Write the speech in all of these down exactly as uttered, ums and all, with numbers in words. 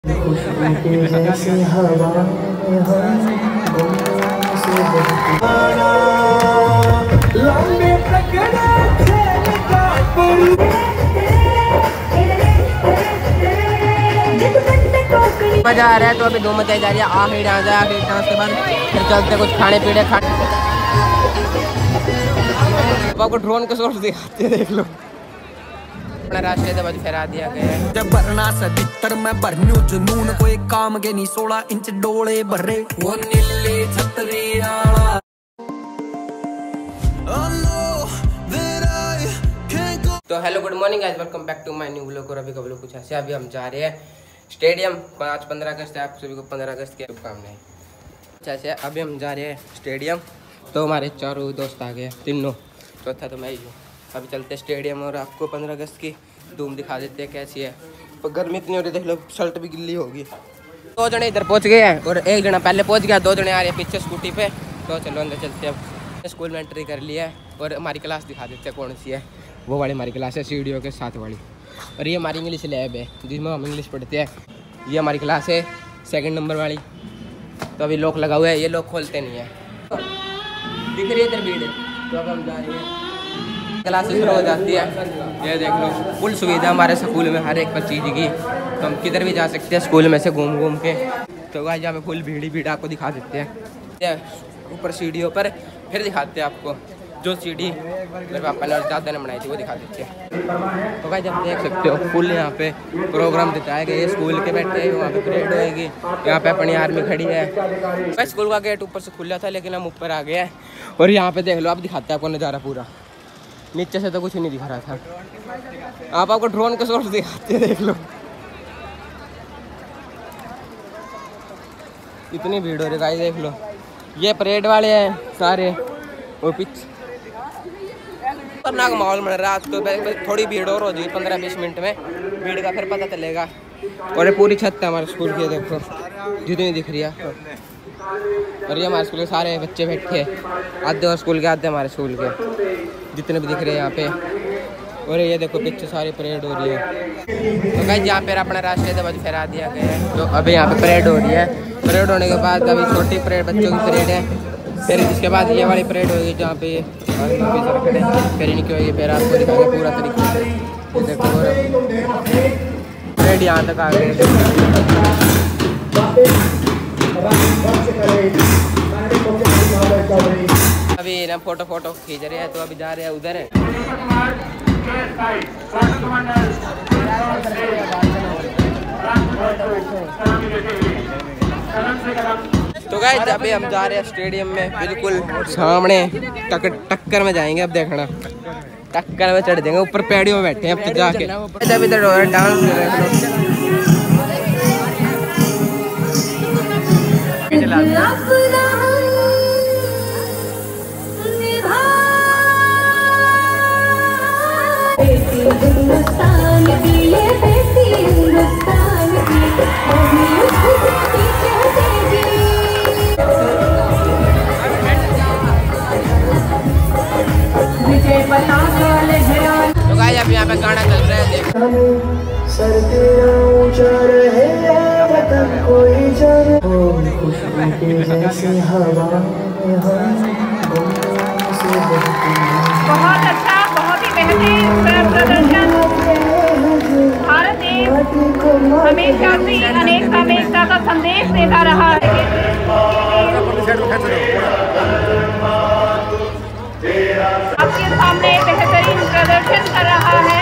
खुशबू के जैसे हवा में हम गुमनाम से बहती लंबे तकड़े खेल का मजा आ रहा है। तो अभी दो मचाई जा रही है, आखिरी डांस है, आखिरी डांस के बाद फिर चलते कुछ खाने पीने खा आपको ड्रोन के सोर्स दिखाते हैं, देख लो अपना रास्ते से बच फहरा दिया गया है। जब भरना सदितर मैं भरनू जुनून कोई काम के नहीं सोलह इंच डोले भरे वो नीले छतरिया। तो hello good morning guys, welcome back to my new vlog. और अभी का व्लॉग कुछ ऐसे, अभी हम जा रहे हैं स्टेडियम। आज पंद्रह अगस्त है, आप सभी को पंद्रह अगस्त की शुभकामनाएं। अच्छा अच्छा, अभी हम जा रहे हैं स्टेडियम। तो हमारे चारों दोस्त आ गए, तीनों, चौथा तो मैं ही हूँ। अभी चलते स्टेडियम और आपको पंद्रह अगस्त की धूम दिखा देते हैं कैसी है। पर गर्मी इतनी हो रही, देख लो शर्ट भी गिल्ली होगी। दो जने इधर पहुँच गए हैं और एक जना पहले पहुँच गया, दो जने आ रहे हैं पीछे स्कूटी पे। तो चलो अंदर चलते हैं। अब स्कूल में एंट्री कर लिया है और हमारी क्लास दिखा देते हैं कौन सी है। वो वाली हमारी क्लास है, सीढ़ियों के साथ वाली। और ये हमारी इंग्लिश लैब है जिसमें हम इंग्लिश पढ़ते हैं। ये हमारी क्लास है सेकंड नंबर वाली। तो अभी लॉक लगा हुआ है, ये लॉक खोलते नहीं है। दिख रही है इधर भीड़। तो अब हम जा रहे हैं, क्लासेस शुरू हो जाती है। ये देख लो फुल सुविधा हमारे स्कूल में हर एक चीज़ की। तो हम किधर भी जा सकते हैं स्कूल में से घूम घूम के। तो गाइस यहाँ पे फुल भीड़ ही भीड़ आपको दिखा देते हैं ऊपर सीढ़ियों पर। फिर दिखाते हैं आपको जो सीढ़ी मेरे पापा ने और दादा ने बनाई थी, वो दिखा देते हैं। तो गाइस आप देख सकते हो फुल यहाँ पे प्रोग्राम दिखाया गया है। स्कूल के बैठे हैं, वहाँ पे परेड होएगी। यहाँ पे अपनी आर्मी खड़ी है। भाई स्कूल का गेट ऊपर से खुला था लेकिन हम ऊपर आ गए हैं। और यहाँ पे देख लो, आप दिखाते हैं आपको नज़ारा पूरा। नीचे से तो कुछ नहीं दिखा रहा था, आप आपको ड्रोन के सोर्स दिखाते हैं, देख लो इतनी भीड़ हो रही गाइस, देख लो। ये परेड वाले हैं सारे, और पीछे खतरनाक माहौल बन रहा है। तो थोड़ी भीड़ और हो जाएगी पंद्रह बीस मिनट में, भीड़ का फिर पता चलेगा। और ये पूरी छत है हमारे स्कूल की, देखो जितनी दिख रही है। और ये हमारे स्कूल के सारे बच्चे बैठे, आधे और स्कूल के आधे हमारे स्कूल के, जितने भी दिख रहे हैं यहाँ पे। और ये देखो पीछे सारी परेड हो रही है। तो गाइस यहाँ पे अपना रास्ते से बच फहरा दिया गया है। तो अभी यहाँ पे परेड हो रही है। परेड होने के बाद अभी छोटी परेड बच्चों की परेड है। फिर इसके बाद ये वाली परेड होगी जहाँ पे खड़े, फिर इनकी होगी। फिर आपको दिखाएंगे पूरा तरीके से। ये देखो परेड यहाँ तक आ गई। अभी ना फोटो फोटो खींच रहे हैं, तो अभी जा रहे हैं उधर है। तो गाइस अभी हम जा रहे हैं स्टेडियम में, बिल्कुल सामने टक, टक्कर में जाएंगे। अब देखना टक्कर में चढ़ देंगे, ऊपर पेड़ियों में बैठे हैं अब तो जाके। जब इधर हो रहा है डांस कर रहे हैं। तो गाइस अब यहाँ पे गाना चल रहा है, देखो। सर तेरा ऊंचा रहे वतन कोई जाने, खुशबू के जैसे हवा में हम गुमनाम से बहती। बहुत अच्छा, बहुत ही बेहतरीन प्रदर्शन। भारत देश हमेशा से अनेक अनेकता का संदेश देता रहा है। आपके सामने बेहतरीन प्रदर्शन कर रहा है।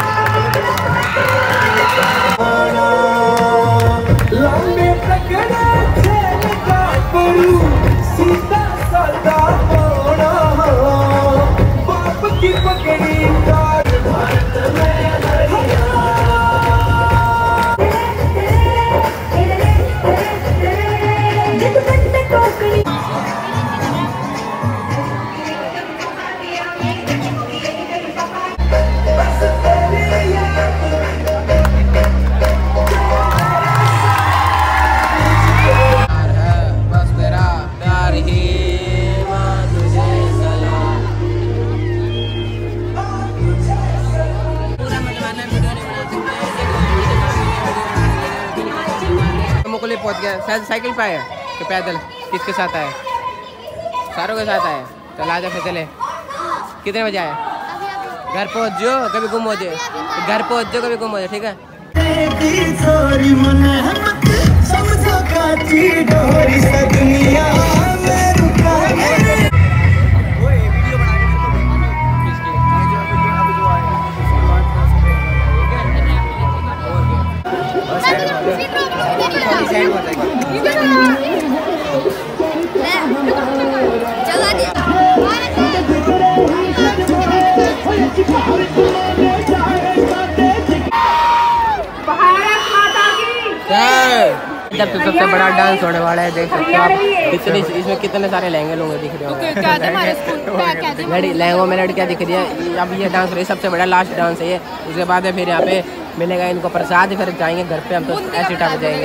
लंबे तकड़े खेल का परू, सीधा सादा होना, बाप की पकड़ी कार भारत में मुकुल पहुंच गया, शायद साइकिल पे आया कि पैदल, किसके साथ आया? सारों के साथ आया। चल आजा फिर चले। कितने बजे आया? घर पहुंच जाओ, कभी गुम हो जाए। घर पहुंच जाओ, कभी गुम हो जाए, ठीक है? जब तो सबसे बड़ा डांस होने वाला है, देख सकते हो आप। इतने इसमें कितने सारे लहंगे लोग दिख रहे हो, लड़ी लहंगों में लड़कियां दिख रही है। अब ये डांस रही सबसे बड़ा लास्ट डांस है ये। उसके बाद है फिर यहाँ पे मिलेगा इनको प्रसाद, फिर जाएंगे घर पे। हम तो ऐसे टाइम जाएंगे।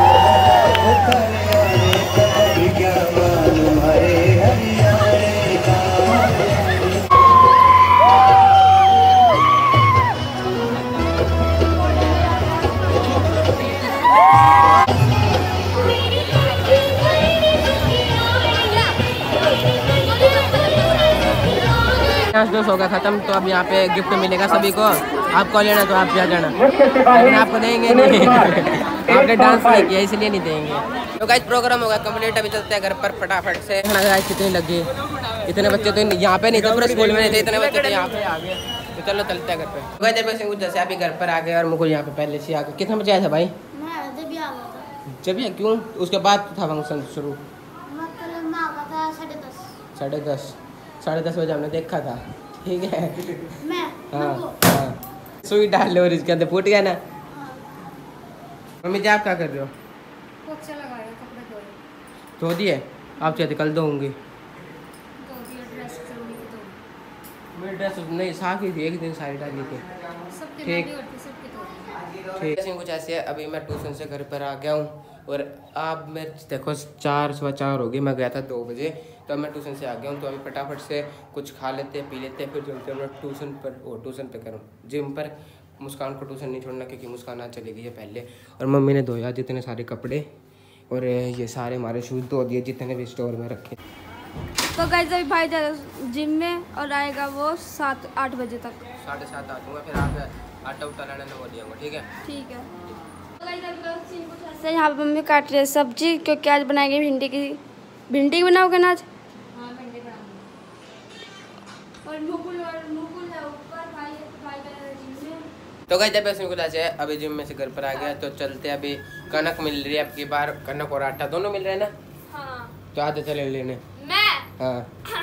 दोस्त होगा खत्म, तो अब यहाँ पे गिफ्ट मिलेगा सभी को। आपको लेना तो आप जा जाना, लेकिन आपको देंगे नहीं। आपने डांस नहीं किया इसलिए नहीं देंगे। तो गाइस प्रोग्राम होगा कंप्लीट, अभी चलते हैं घर पर फटाफट से। गाइस कितनी लगी, इतने बच्चे तो यहाँ पे नहीं थे, पूरे स्कूल में नहीं थे, इतने बच्चे तो यहाँ पे आ गए। तो चलो चलते हैं घर पे। गाइस जब जैसे अभी घर पर आ गए और मुझे यहाँ पे पहले से आ गए। कितने बजे आया था भाई? जब ये क्यों? उसके बाद था फंक्शन शुरू, साढ़े दस साढ़े दस बजे हमने देखा था, ठीक है? हाँ हाँ सुई डाल लो और इसके अंदर फूट गया ना। मम्मी जी आप क्या कर रहे हो? पोछा लगा रहे, कपड़े धो रहे। धो दिए? आप चाहते कल धोऊंगी? मेरी ड्रेस नहीं साफ ही थी, एक दिन सारी डाली थी। ठीक ठीक है। कुछ ऐसे है। अभी मैं ट्यूशन से घर पर आ गया हूँ और आप मैं देखो चार सवा चार हो गई, मैं गया था दो बजे, तो अब मैं ट्यूशन से आ गया हूँ। तो अभी फटाफट से कुछ खा लेते हैं, पी लेते हैं, फिर चलते हैं मैं ट्यूशन पर। ओ ट्यूशन पे करूँ जिम पर। मुस्कान को ट्यूशन नहीं छोड़ना क्योंकि मुस्कान आज चली गई है पहले। और मम्मी ने धोया जितने सारे कपड़े और ये सारे हमारे शूज़ धो दिए जितने भी स्टोर में रखे। तो गाइस अभी भाई जाएगा जिम में और आएगा वो सात आठ बजे तक। साढ़े सात आ दूँगा, फिर आप आटा उटा लाना ना वो दिया, ठीक है? ठीक है। तो यहाँ पे मम्मी काट रही है सब्जी, क्योंकि आज बनाएंगे भिंडी की। भिंडी बनाओगे ना आज? हाँ भिंडी बनाऊंगी। और मुकुल और मुकुल है ऊपर, भाई भाई का जिम में। तो गाइस जब ऐसे कुछ ऐसे है, अभी जिम में से घर पर आ गया तो चलते हैं। अभी कनक मिल रही है, अब की बार कनक और आटा दोनों मिल रहे हैं ना? हाँ। तो आते चले लेने। मैं हाँ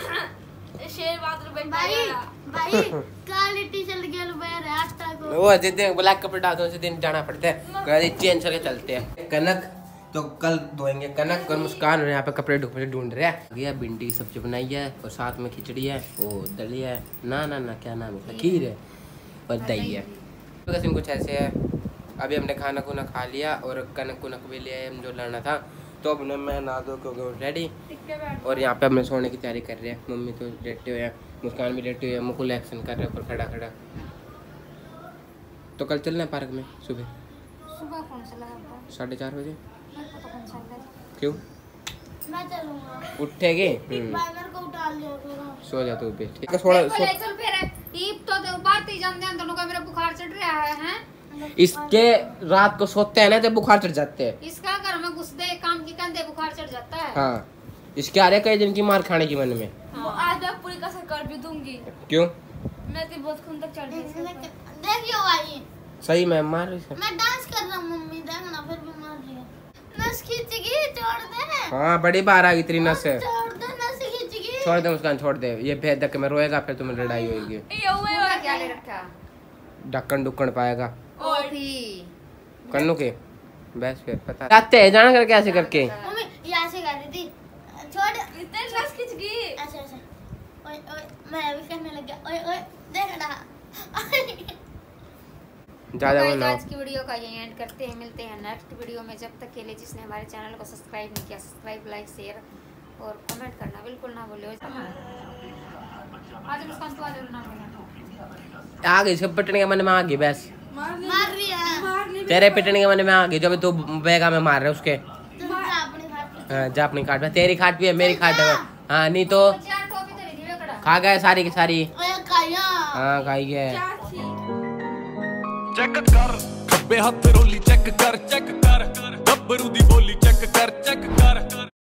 शेर बहादुर भाई भाई काली टी-शर्ट के ऊपर आटा को वो जिस दिन ब्लैक कपड़े डालते हैं उसी दिन जाना पड़ता है, चेंज करके चलते हैं। कनक तो कल धोएंगे कनक और मुस्कान और यहाँ पे कपड़े ढूंढ ढूंढ रहे हैं। ये भिंडी की सब्जी बनाई है और साथ में खिचड़ी है, वो दलिया है ना ना ना क्या नाम है, खीर है और दही है। तो कुछ ऐसे है। अभी हमने खाना खुना खा लिया और कनक कुनक भी लिया हम जो लाना था। तो अब मैं नहा धो के हो गया रेडी और यहाँ पे हमने सोने की तैयारी कर रहे हैं। मम्मी तो लेटे हुए हैं, मुस्कान भी लेटे हुए हैं, मुकुल एक्शन कर रहे हैं ऊपर खड़ा खड़ा। तो कल चलना है पार्क में सुबह सुबह कौन सा लगा? साढ़े चार बजे। क्यों? मैं चलूंगा। उठेगी? मेरे को उठा लियो थोड़ा। सो जा तू भी, ठीक है? थोड़ा सो। चल फिर ईब तो दे बात ही जानते हैं दोनों का, मेरा बुखार चढ़ रहा है हैं। इसके रात को सोते हैं ना जब बुखार चढ़ जाते हैं। इसका घर में घुस दे काम की कंधे बुखार चढ़ जाता है। हाँ इसके आ रहे कई दिन की मार खाने की मन में। हाँ। आज मैं पूरी कसर कर भी दूंगी। क्यों? मैं तो बहुत खून तक चढ़ गई। देखियो भाई सही मैं मार रही हूं। मैं डांस कर रहा हूं, मम्मी देखना फिर भी मार रही है। नस खींच गई, छोड़ दे। हाँ बड़ी बार आ गई तेरी नस है। छोड़ दे, नस खींच गई। छोड़ दे मुस्कान, छोड़ दे। ये भेद देख के मैं रोएगा फिर तुम्हें लड़ाई होगी। ये हुए और क्या ले रखा? ढक्कन डुक्कन पाएगा और भी कन्नू के बस फिर पता आते हैं जाना करके ऐसे करके। मम्मी ये ऐसे कर रही थी, छोड़ इतने नस खींच गई ऐसे ऐसे। ओए ओए मैं भी करने लग गया। ओए ओए देख रहा। ज्यादा तो बनाओ। आज की वीडियो का यही एंड करते हैं, मिलते हैं नेक्स्ट वीडियो में। जब तक के लिए जिसने हमारे चैनल को सब्सक्राइब नहीं किया, सब्सक्राइब लाइक शेयर और कमेंट करना बिल्कुल ना भूलिए। आज मुस्कान तो आज ना आ गई सब पटने के मन में आ गई बस। मार रही है। तेरे पिटने के मन में आ गई जो तू बेगा में मार रहे उसके। तुम जा अपनी खाट पे। हाँ जा अपनी खाट पे, तेरी खाट भी है मेरी खाट है। हाँ नहीं तो खा गए सारी की सारी। ओए काया। हाँ खाई गए। चेक कर खब्बे हथ रोली चेक कर चेक कर गब्बरू दी बोली चेक कर चेक कर।